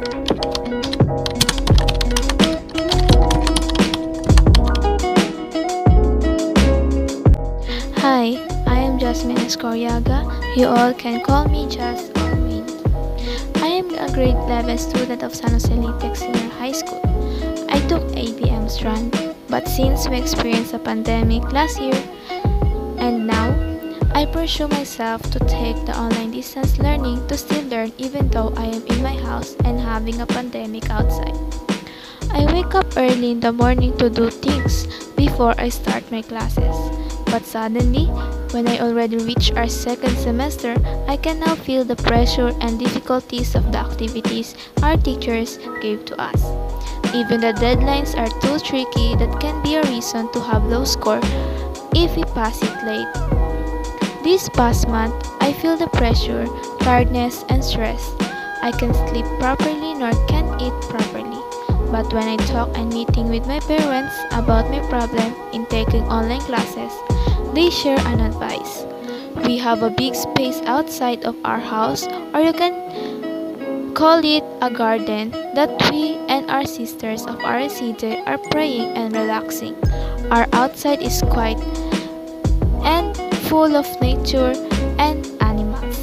Hi, I am Jasmine Escoriaga. You all can call me Jas or Min. I am a grade 11 student of San Jose Litex Senior High School. I took ABM Strand, but since we experienced a pandemic last year, and now, I pursue myself to take the online distance learning to still learn even though I am in my house and having a pandemic outside. I wake up early in the morning to do things before I start my classes. But suddenly, when I already reach our second semester, I can now feel the pressure and difficulties of the activities our teachers gave to us. Even the deadlines are too tricky that can be a reason to have low score if we pass it late. This past month, I feel the pressure, tiredness, and stress. I can't sleep properly nor can eat properly. But when I talk and meeting with my parents about my problem in taking online classes, they share an advice. We have a big space outside of our house, or you can call it a garden, that we and our sisters of RCJ are praying and relaxing. Our outside is quiet and full of nature and animals.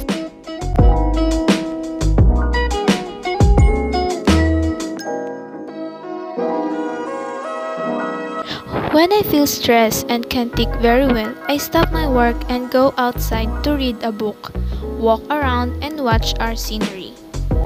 When I feel stressed and can't think very well, I stop my work and go outside to read a book, walk around, and watch our scenery.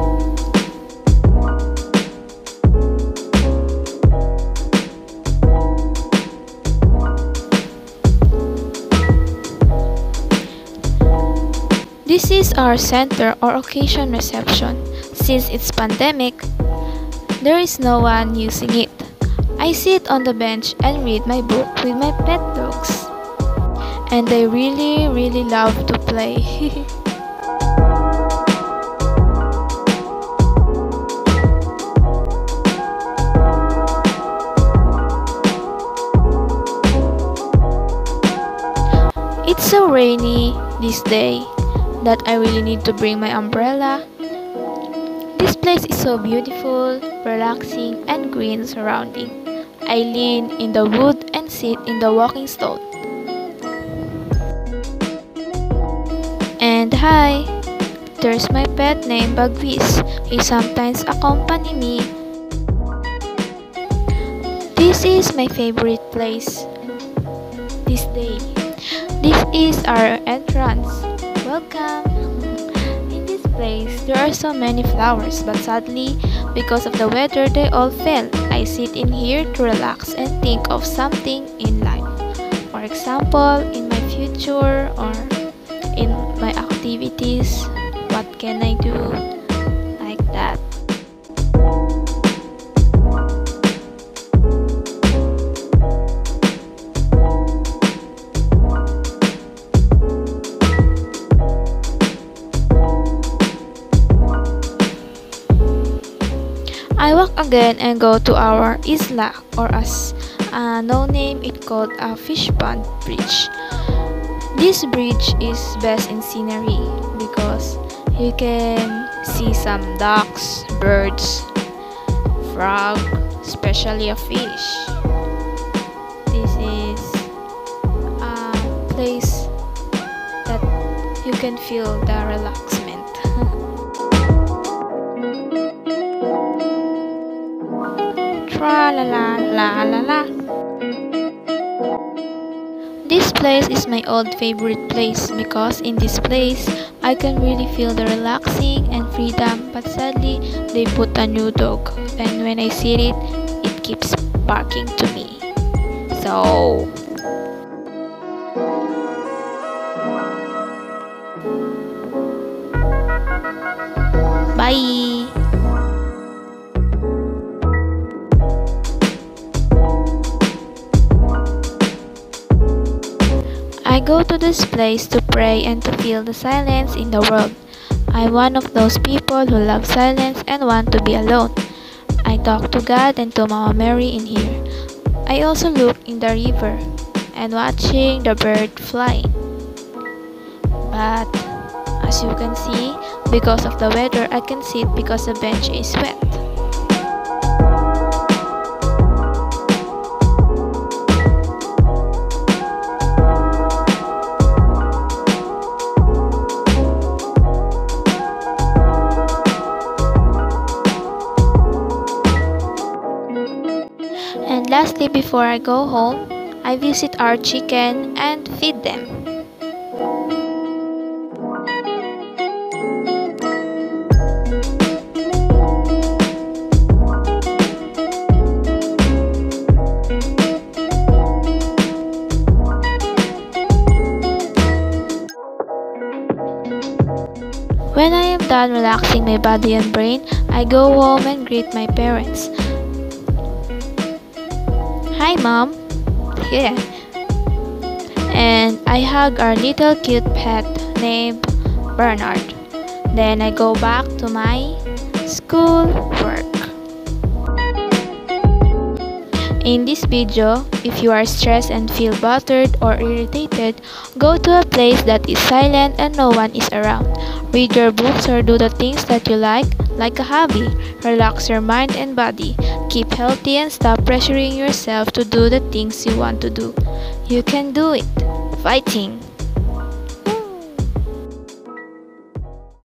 This is our center or occasion reception. Since it's pandemic, there is no one using it. I sit on the bench and read my book with my pet dogs. And they really love to play. It's so rainy this day that I really need to bring my umbrella. This place is so beautiful, relaxing, and green surrounding. I lean in the wood and sit in the walking stone. And hi, there's my pet named Bagwis. He sometimes accompany me. This is my favorite place this day. This is our entrance. Welcome! In this place, there are so many flowers, but sadly, because of the weather, they all fell. I sit in here to relax and think of something in life. For example, in my future or in my activities, what can I do? Like that. I walk again and go to our isla, or as no name it called a fish pond bridge. This bridge is best in scenery because you can see some ducks, birds, frog, especially a fish. This is a place that you can feel the relaxment. Tra la la la la la. This place is my old favorite place because in this place I can really feel the relaxing and freedom, but sadly they put a new dog and when I see it, it keeps barking to me. So bye. I go to this place to pray and to feel the silence in the world. I'm one of those people who love silence and want to be alone. I talk to God and to Mama Mary in here. I also look in the river and watching the bird flying. But as you can see, Because of the weather, I can sit because the bench is wet. And lastly, before I go home, I visit our chicken and feed them. When I am done relaxing my body and brain, I go home and greet my parents. Hi, Mom. Yeah. And I hug our little cute pet named Bernard. Then I go back to my school work. In this video, if you are stressed and feel bothered or irritated, go to a place that is silent and no one is around. Read your books or do the things that you like a hobby. Relax your mind and body. Keep healthy and stop pressuring yourself to do the things you want to do. You can do it. Fighting!